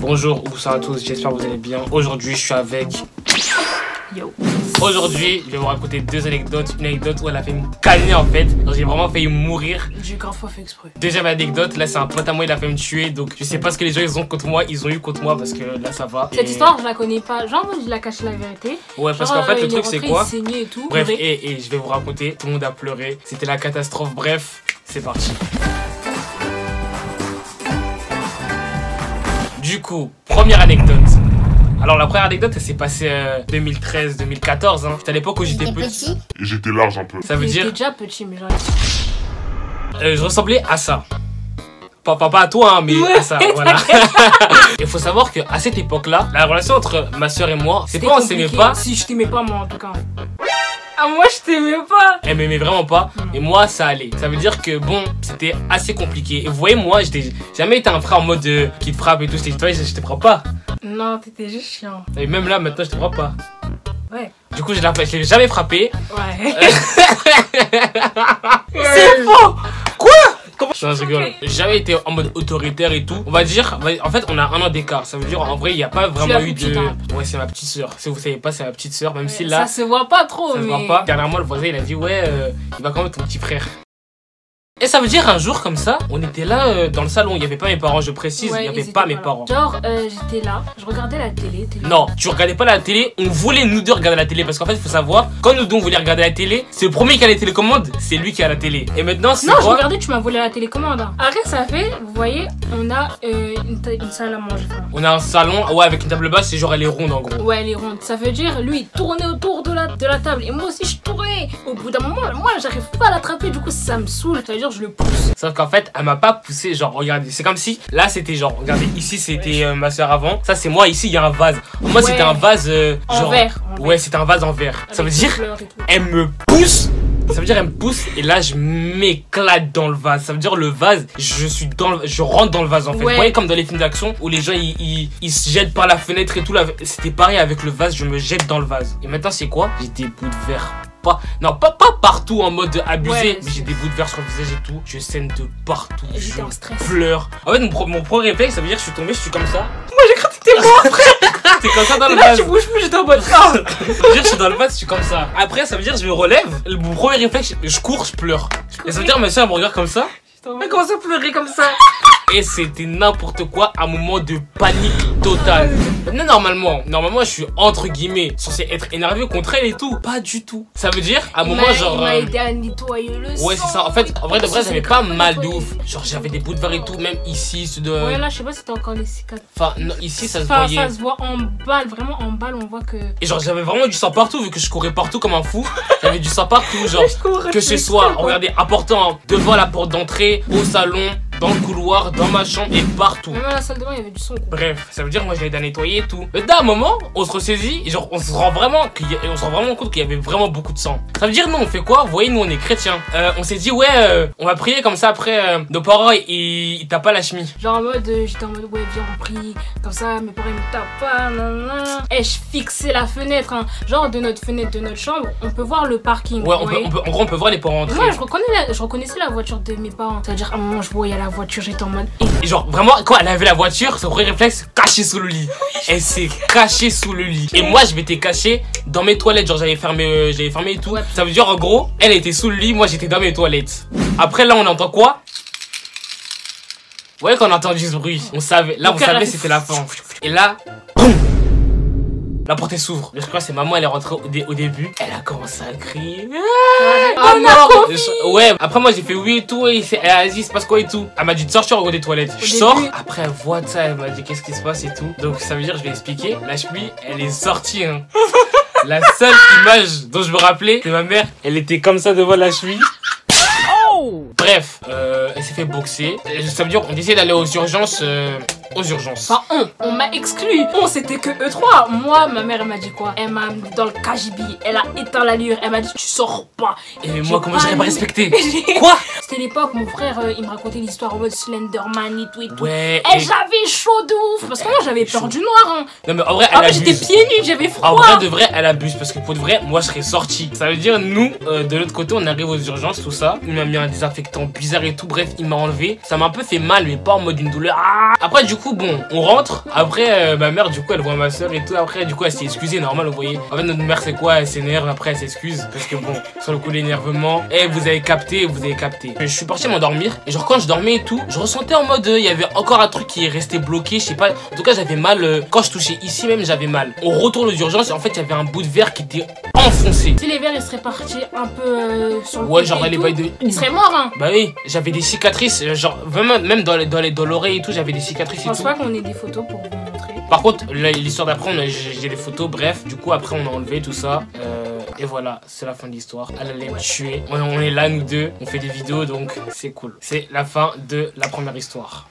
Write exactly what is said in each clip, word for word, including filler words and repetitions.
Bonjour ou bonsoir à tous, j'espère que vous allez bien. Aujourd'hui, je suis avec... Yo. Aujourd'hui, je vais vous raconter deux anecdotes. Une anecdote où elle a fait me calmer en fait. J'ai vraiment failli mourir. J'ai grave fois fait exprès. Deuxième anecdote, là c'est un pote à moi, il a fait me tuer. Donc je sais pas ce que les gens ils ont contre moi, ils ont eu contre moi parce que là ça va. Cette et... histoire, je la connais pas. Genre, je la cache la vérité. Ouais, parce qu'en fait, le truc c'est quoi? Et tout. Bref, et, et je vais vous raconter. Tout le monde a pleuré. C'était la catastrophe. Bref, c'est parti. Du coup, première anecdote. Alors la première anecdote, elle s'est passée euh, deux mille treize deux mille quatorze. Hein. C'était à l'époque où j'étais petit. Et j'étais large un peu. Ça veut dire... J'étais déjà petit, mais genre... Euh, je ressemblais à ça. Pas, pas, pas à toi, hein, mais ouais. À ça, voilà. Il faut savoir qu'à cette époque-là, la relation entre ma soeur et moi, c'est pas on s'aimait pas. Si je t'aimais pas, moi en tout cas. Ah, moi je t'aimais pas. Elle m'aimait vraiment pas, et moi ça allait. Ça veut dire que bon, c'était assez compliqué. Et vous voyez, moi, j'ai jamais été un frère en mode euh, qui te frappe et tout. Toi, je te frappe pas. Non, t'étais juste chiant. Et même là, maintenant, je te frappe pas. Ouais. Du coup, je l'ai jamais frappé. Ouais. C'est faux. Quoi? Comment je rigole. J'ai jamais été en mode autoritaire et tout. On va dire, en fait, on a un an d'écart. Ça veut dire, en vrai, il n'y a pas vraiment eu de. Ouais, c'est ma petite soeur. Si vous savez pas, c'est ma petite soeur. Même si là. Ça se voit pas trop, ça mais. se voit pas. Dernièrement, le voisin, il a dit, ouais, euh, il va quand même ton petit frère. Et ça veut dire un jour comme ça, on était là euh, dans le salon, il n'y avait pas mes parents, je précise, il ouais, n'y avait pas mes parents. Genre, euh, j'étais là, je regardais la télé, télé. Non, tu regardais pas la télé, on voulait nous deux regarder la télé parce qu'en fait, il faut savoir, quand nous deux on voulait regarder la télé, c'est le premier qui a la télécommande, c'est lui qui a la télé. Et maintenant, c'est Non, quoi? je regardais, tu m'as volé la télécommande. Hein. Après, ça fait, vous voyez, on a euh, une, une salle à manger. Enfin. On a un salon, ouais, avec une table basse, c'est genre elle est ronde en gros. Ouais, elle est ronde. Ça veut dire, lui, il tournait autour de la, de la table et moi aussi, je tournais. Au bout d'un moment, moi, j'arrive pas à l'attraper, du coup, ça me saoule. Ça veut dire, je le pousse. Sauf qu'en fait, elle m'a pas poussé, genre, regardez, c'est comme si, là, c'était genre, regardez, ici, c'était euh, ma soeur avant. Ça, c'est moi, ici, il y a un vase. Moi, ouais. C'était un vase, euh, genre. En verre. En ouais, c'était un vase en verre. Avec ça veut dire, elle me pousse. Ça veut dire, elle me pousse et là, je m'éclate dans le vase. Ça veut dire, le vase, je suis dans le, je rentre dans le vase en fait. Ouais. Vous voyez, comme dans les films d'action où les gens ils, ils, ils se jettent par la fenêtre et tout. C'était pareil avec le vase, je me jette dans le vase. Et maintenant, c'est quoi? J'ai des bouts de verre. Pas, non, pas, pas partout en mode abusé, ouais, mais j'ai des bouts de verre sur le visage et tout. Je saigne de partout. Je en stress. pleure. En fait, mon, mon premier réflexe, ça veut dire que je suis tombé, je suis comme ça. Moi, j'ai cru que t'étais mort, frère. T'es comme ça dans le vase. Tu bouges plus, j'étais en mode. Ça veut dire que je suis dans le vase, je suis comme ça. Après, ça veut dire que je me relève. Mon premier réflexe, je cours, je pleure. Et ça veut dire, ma soeur me regarde comme ça. Elle commence à pleurer comme ça. Et c'était n'importe quoi, un moment de panique totale. Non, normalement, normalement, je suis entre guillemets censé être énervé contre elle et tout. Pas du tout. Ça veut dire, à un moment, genre. Il m'a aidé à nettoyer le sang. Ouais, c'est ça. En fait, en vrai, de vrai, j'avais pas mal de ouf. Genre, j'avais des bouts de verre et tout, même ici, ceux de. Ouais, là, je sais pas si t'as encore les cicatrices. Enfin, non, ici, ça se enfin, voyait. Ça se voit en balle, vraiment en balle, on voit que. Et genre, j'avais vraiment du sang partout, vu que je courais partout comme un fou. J'avais du sang partout, genre. Que ce soit, regardez, important, devant la porte d'entrée, au salon, dans le couloir, dans ma chambre et partout. Même à la salle de bain, il y avait du sang. Bref, ça veut dire moi je l'ai à nettoyer et tout. Mais d'un moment, on se ressaisit et genre on se rend vraiment qu'il y a, on se rend vraiment compte qu'il y avait vraiment beaucoup de sang. Ça veut dire nous on fait quoi? Vous voyez, nous on est chrétiens. Euh, on s'est dit ouais, euh, on va prier comme ça après. Euh, nos parents ils, ils tapent pas la chemise. Genre en mode, euh, j'étais en mode ouais viens on prie comme ça, mes parents ils me tapent pas. Nanana. Et je fixais la fenêtre. Hein. Genre de notre fenêtre de notre chambre, on peut voir le parking. Ouais, on peut, on peut, en gros on peut voir les parents entrer. Moi je reconnais la, je reconnaissais la voiture de mes parents. Ça veut dire à un moment je voyais la voiture, j'étais en mode. Et genre vraiment quand elle avait la voiture, son vrai réflexe, caché sous le lit. Elle s'est cachée sous le lit. Et moi je m'étais caché dans mes toilettes, genre j'avais fermé, euh, j'avais fermé et tout. Ouais. Ça veut dire en gros, elle était sous le lit, moi j'étais dans mes toilettes. Après là on entend quoi? Ouais, quand on a entendu ce bruit, on savait. Là, on savait c'était la fin. Et là, boum, la porte s'ouvre. Je crois que c'est maman, elle est rentrée au, dé au début. Elle a commencé à crier. Ah, non. Ouais, après moi j'ai fait oui et tout. Et elle a dit, il se passe quoi et tout. Elle m'a dit de sortir au des toilettes. Je sors. Après, elle voit ça. Elle m'a dit qu'est-ce qui se passe et tout. Donc ça veut dire, je vais expliquer. La chemise, elle est sortie. Hein. La seule image dont je me rappelais, c'est ma mère. Elle était comme ça devant la chemise. Bref, euh, elle s'est fait boxer. Ça veut dire qu'on essayait d'aller aux urgences. Euh, aux urgences. Enfin, on, on m'a exclu. On, c'était que eux trois. Moi, ma mère, elle m'a dit quoi? Elle m'a mis dans le K G B. Elle a éteint la lueur. Elle m'a dit, tu sors pas. Et moi, comment j'aurais pas respecté? Quoi? C'était l'époque, mon frère, euh, il me racontait l'histoire en mode Slenderman et tout et tout. Ouais. Et, et... j'avais chaud de ouf. Parce que moi, j'avais peur du noir. Hein. Non, mais en vrai, elle ah, j'étais pieds nus, j'avais froid. En vrai, de vrai, elle abuse. Parce que pour de vrai, moi, je serais sorti. Ça veut dire, nous, euh, de l'autre côté, on arrive aux urgences, tout ça. Il m'a mis un désinfectant bizarre et tout. Bref, il m'a enlevé. Ça m'a un peu fait mal, mais pas en mode une douleur. Ah. Après, du coup, coup, bon, on rentre. Après, euh, ma mère, du coup, elle voit ma soeur et tout. Après, du coup, elle s'est excusée, normal, vous voyez. En fait, notre mère, c'est quoi? Elle s'énerve, après, elle s'excuse. Parce que bon, sur le coup, l'énervement. Et vous avez capté, vous avez capté. Je suis parti m'endormir. Et genre, quand je dormais et tout, je ressentais en mode, il euh, y avait encore un truc qui est resté bloqué. Je sais pas. En tout cas, j'avais mal. Euh, quand je touchais ici même, j'avais mal. On retourne aux urgences. Et en fait, il y avait un bout de verre qui était enfoncé. Si les verres, ils seraient partis un peu euh, sur le ouais, genre, les bails de. Ils seraient morts, hein. Bah oui, j'avais des cicatrices. Genre, vraiment, même dans les, dans les, dans l'oreille et tout, j'avais des cicatrices et tout. Je pense pas qu'on ait des photos pour vous montrer. Par contre, l'histoire d'après, j'ai les photos. Bref, du coup, après, on a enlevé tout ça. Euh, et voilà, c'est la fin de l'histoire. Elle allait me tuer. On, on est là, nous deux. On fait des vidéos, donc c'est cool. C'est la fin de la première histoire.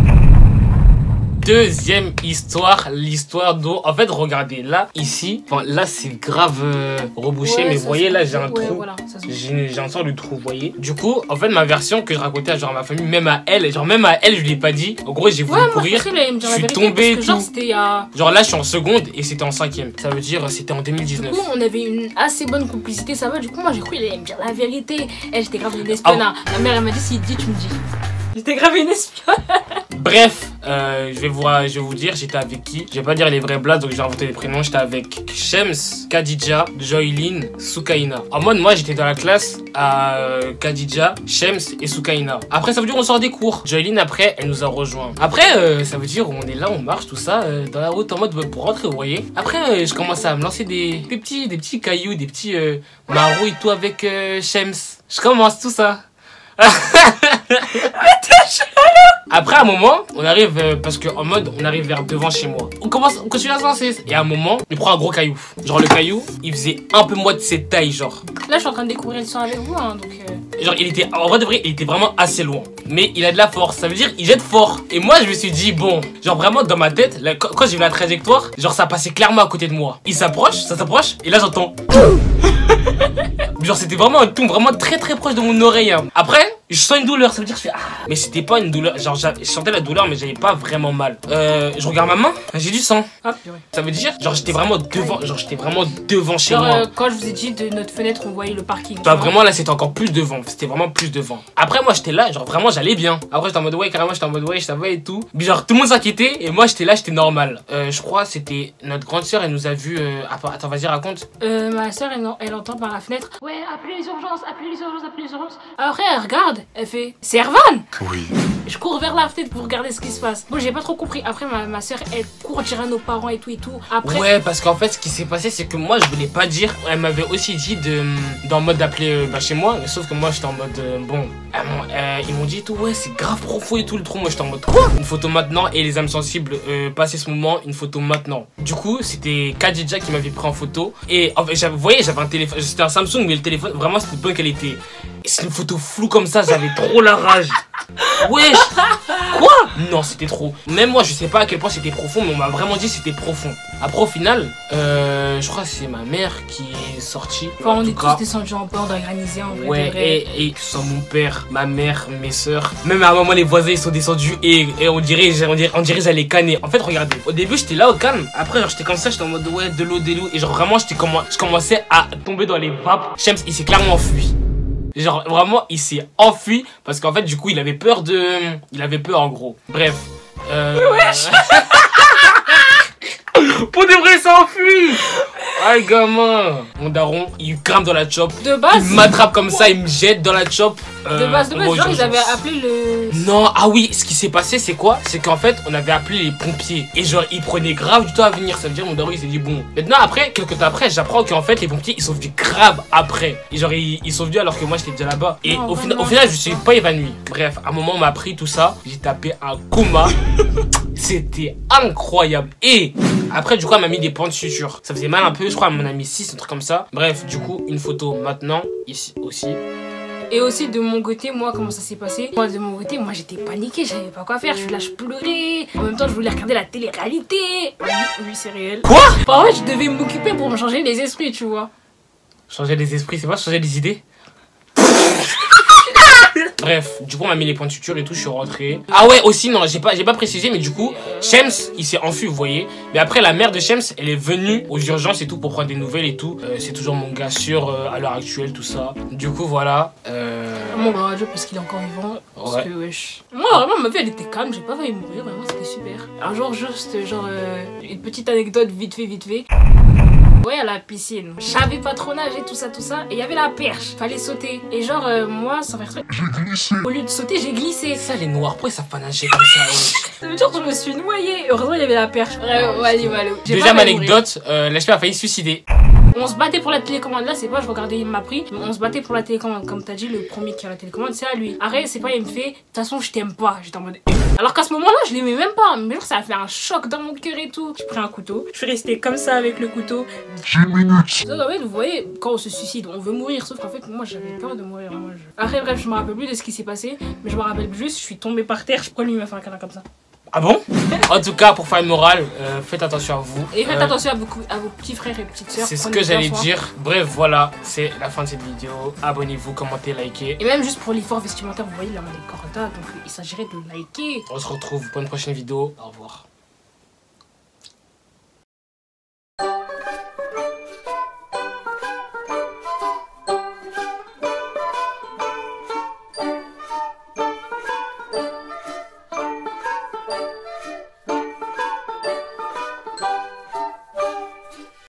Deuxième histoire, l'histoire d'eau. En fait, regardez, là, ici, enfin, là, c'est grave euh, rebouché, ouais, mais vous voyez, là, j'ai un ouais, trou. Voilà, j'ai un sort de trou, vous voyez. Du coup, en fait, ma version que je racontais à, genre, à ma famille, même à elle, genre, même à elle, je lui ai pas dit. En gros, j'ai voulu ouais, courir. Je suis tombé et tout. Genre, à... genre, là, je suis en seconde et c'était en cinquième. Ça veut dire, c'était en deux mille dix-neuf. Du coup, on avait une assez bonne complicité, ça va. Du coup, moi, j'ai cru qu'elle allait me dire la vérité. Elle, j'étais grave une espionne. Ah. Ma mère, elle m'a dit, s'il dit, tu me dis. J'étais grave une espionne. Bref, euh, je, vais vous, je vais vous dire, j'étais avec qui. Je vais pas dire les vraies blagues, donc j'ai inventé les prénoms. J'étais avec Shems, Khadija, Joylin, Soukaina. En mode, moi, j'étais dans la classe à euh, Khadija, Shems et Soukaina. Après, ça veut dire on sort des cours. Joylin, après, elle nous a rejoints. Après, euh, ça veut dire on est là, on marche, tout ça, euh, dans la route en mode pour rentrer, vous voyez. Après, euh, je commençais à me lancer des, des, petits, des petits cailloux, des petits euh, marrons et tout avec euh, Shems. Je commence tout ça. Après, à un moment, on arrive, euh, parce qu'en mode, on arrive vers devant chez moi. On commence, on continue à se lancer. Et à un moment, il prend un gros caillou. Genre, le caillou, il faisait un peu moins de cette taille, genre. Là, je suis en train de découvrir l'histoire avec vous, hein, donc. Euh... Genre, il était, en vrai de vrai, il était vraiment assez loin. Mais il a de la force, ça veut dire, il jette fort. Et moi, je me suis dit, bon, genre vraiment dans ma tête, là, quand, quand j'ai vu la trajectoire, genre, ça passait clairement à côté de moi. Il s'approche, ça s'approche, et là, j'entends. Genre, c'était vraiment un ton vraiment très très proche de mon oreille. Hein. Après, je sens une douleur, ça veut dire que je fais ah. Mais c'était pas une douleur, genre je sentais la douleur mais j'avais pas vraiment mal. Euh, je regarde ma main, j'ai du sang. Ah, purée. Ça veut dire, genre j'étais vraiment devant, genre j'étais vraiment devant chez genre, moi. Euh, quand je vous ai dit de notre fenêtre, on voyait le parking. Bah vraiment là c'était encore plus devant, c'était vraiment plus devant. Après moi j'étais là, genre vraiment j'allais bien. Après j'étais en mode ouais carrément j'étais en mode ouais je savais et tout. Mais genre tout le monde s'inquiétait et moi j'étais là, j'étais normal. Euh, je crois c'était notre grande soeur, elle nous a vu. Euh... Attends vas-y raconte. Euh, ma soeur elle, elle entend par la fenêtre. Ouais appelez les urgences, appelez les urgences, appelez les urgences. Après elle regarde, elle fait c'est Ervan. Oui. Je cours vers la fenêtre pour regarder ce qui se passe. Bon j'ai pas trop compris. Après ma, ma soeur elle court dire à nos parents et tout et tout. Après. Ouais parce qu'en fait ce qui s'est passé c'est que moi je voulais pas dire. Elle m'avait aussi dit de dans le mode d'appeler euh, bah, chez moi. Mais sauf que moi j'étais en mode euh, bon. Euh, ils m'ont dit tout ouais c'est grave profond et tout le trou. Moi j'étais en mode quoi. Une photo maintenant et les âmes sensibles euh, passer ce moment une photo maintenant. Du coup c'était Khadija qui m'avait pris en photo. Et en fait vous voyez j'avais un téléphone. C'était un Samsung mais le téléphone vraiment c'était de bonne qualité. C'est une photo floue comme ça, j'avais trop la rage. Wesh. Quoi? Non, c'était trop. Même moi, je sais pas à quel point c'était profond, mais on m'a vraiment dit que c'était profond. Après, au final, euh, je crois que c'est ma mère qui est sortie. Enfin, on est tous descendus en bande organisée en vrai. Ouais, et, et sans mon père, ma mère, mes soeurs. Même à un moment, les voisins ils sont descendus et, et on dirait, on dirait, on dirait j'allais canner. En fait, regardez, au début, j'étais là au calme. Après, genre, j'étais comme ça, j'étais en mode ouais, de l'eau, de l'eau. Et genre, vraiment, j'étais comment, je commençais à tomber dans les vapes. Shems, il s'est clairement enfui. Genre vraiment il s'est enfui parce qu'en fait du coup il avait peur de... Il avait peur en gros. Bref. Euh... Wesh. Pour de vrai il s'est enfui. Ah le gamin. Mon daron il grimpe dans la chop. De base. Il m'attrape comme ça, il me jette dans la chop. Euh, de base, de base, genre ils avaient appelé le... Non, ah oui, ce qui s'est passé c'est quoi? C'est qu'en fait on avait appelé les pompiers. Et genre ils prenaient grave du temps à venir. Ça veut dire mon daron il s'est dit bon. Maintenant après, quelques temps après, j'apprends qu'en fait les pompiers ils sont venus grave après. Et genre ils, ils sont venus alors que moi j'étais déjà là-bas. Et non, au, final, au final je suis pas évanoui. Bref, à un moment on m'a pris tout ça. J'ai tapé un coma. C'était incroyable. Et après du coup elle m'a mis des points de suture. Ça faisait mal un peu, je crois elle m'en a mis six, un truc comme ça. Bref, du coup une photo maintenant, ici aussi. Et aussi de mon côté, moi comment ça s'est passé? Moi de mon côté, moi j'étais paniquée, je savais pas quoi faire, je suis là, je pleurais. En même temps je voulais regarder la télé-réalité. Oui, oui c'est réel. Quoi? En fait je devais m'occuper pour me changer les esprits, tu vois. Changer les esprits, c'est pas changer les idées? Bref, du coup on m'a mis les points de suture et tout, je suis rentré. Ah ouais aussi non, j'ai pas, j'ai pas précisé mais du coup Shems il s'est enfui vous voyez. Mais après la mère de Shems elle est venue aux urgences et tout pour prendre des nouvelles et tout. euh, C'est toujours mon gars sûr euh, à l'heure actuelle tout ça. Du coup voilà euh... Mon grand Dieu parce qu'il est encore vivant. Parce Ouais. que wesh. Moi vraiment ma vie elle était calme, j'ai pas failli mourir, vraiment c'était super. Un jour juste genre euh, une petite anecdote vite fait vite fait. Ouais, à la piscine. Je savais pas trop nager, tout ça, tout ça. Et il y avait la perche. Fallait sauter. Et genre, euh, moi, sans faire truc, j'ai glissé. Au lieu de sauter, j'ai glissé. Ça, les noirs, pourquoi ils savent pas nager comme ça? Ça veut dire que je me suis noyée. Heureusement, il y avait la perche. Ouais, ouais, allez, allez. Deuxième anecdote, euh, l'H P a failli se suicider. On se battait pour la télécommande. Là, c'est pas, je regardais, il m'a pris. On se battait pour la télécommande. Comme t'as dit, le premier qui a la télécommande, c'est à lui. Arrête, c'est pas, il me fait, de toute façon, je t'aime pas. J'étais en mode. Alors qu'à ce moment-là, je l'aimais même pas. Mais genre, ça a fait un choc dans mon cœur et tout. J'ai pris un couteau. Je suis restée comme ça avec le couteau. dix minutes. Donc, en fait, vous voyez, quand on se suicide, on veut mourir. Sauf qu'en fait, moi, j'avais peur de mourir. Moi, je... Après, bref, je me rappelle plus de ce qui s'est passé. Mais je me rappelle juste, je suis tombée par terre. Je crois lui, il m'a fait un câlin comme ça. Ah bon? En tout cas, pour faire une morale, euh, faites attention à vous. Et faites Euh, attention à vos, à vos petits frères et petites sœurs. C'est ce Prenez que bien j'allais soin. dire. Bref, voilà, c'est la fin de cette vidéo. Abonnez-vous, commentez, likez. Et même juste pour l'effort vestimentaire, vous voyez, là, on est corda. Donc, il s'agirait de liker. On se retrouve pour une prochaine vidéo. Au revoir.